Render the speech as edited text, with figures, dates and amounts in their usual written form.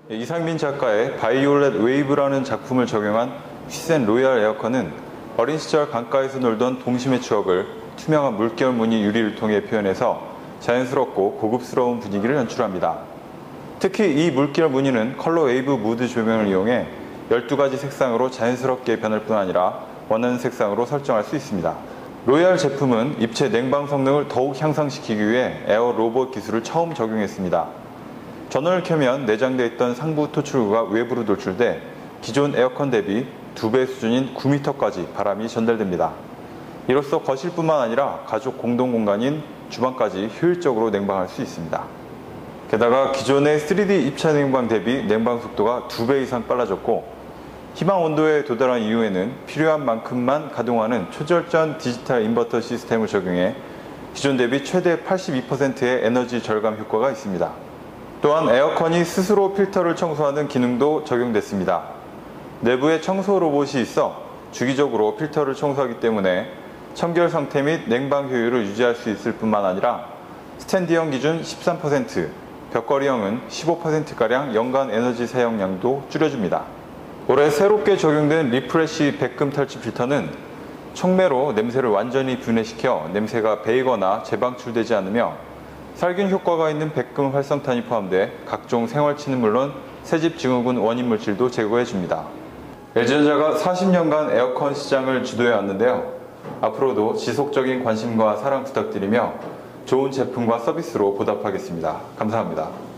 이상민 작가의 바이올렛 웨이브라는 작품을 적용한 휘센 로얄 에어컨은 어린 시절 강가에서 놀던 동심의 추억을 투명한 물결 무늬 유리를 통해 표현해서 자연스럽고 고급스러운 분위기를 연출합니다. 특히 이 물결 무늬는 컬러 웨이브 무드 조명을 이용해 12가지 색상으로 자연스럽게 변할 뿐 아니라 원하는 색상으로 설정할 수 있습니다. 로얄 제품은 입체 냉방 성능을 더욱 향상시키기 위해 에어 로봇 기술을 처음 적용했습니다. 전원을 켜면 내장되어 있던 상부 토출구가 외부로 돌출돼 기존 에어컨 대비 2배 수준인 9m까지 바람이 전달됩니다. 이로써 거실뿐만 아니라 가족 공동 공간인 주방까지 효율적으로 냉방할 수 있습니다. 게다가 기존의 3D 입체 냉방 대비 냉방 속도가 2배 이상 빨라졌고 희망 온도에 도달한 이후에는 필요한 만큼만 가동하는 초절전 디지털 인버터 시스템을 적용해 기존 대비 최대 82%의 에너지 절감 효과가 있습니다. 또한 에어컨이 스스로 필터를 청소하는 기능도 적용됐습니다. 내부에 청소 로봇이 있어 주기적으로 필터를 청소하기 때문에 청결 상태 및 냉방 효율을 유지할 수 있을 뿐만 아니라 스탠디형 기준 13%, 벽걸이형은 15%가량 연간 에너지 사용량도 줄여줍니다. 올해 새롭게 적용된 리프레쉬 백금 탈취 필터는 촉매로 냄새를 완전히 분해시켜 냄새가 배이거나 재방출되지 않으며 살균 효과가 있는 백금 활성탄이 포함돼 각종 생활치는 물론 새집 증후군 원인 물질도 제거해줍니다. LG전자가 40년간 에어컨 시장을 주도해 왔는데요. 앞으로도 지속적인 관심과 사랑 부탁드리며 좋은 제품과 서비스로 보답하겠습니다. 감사합니다.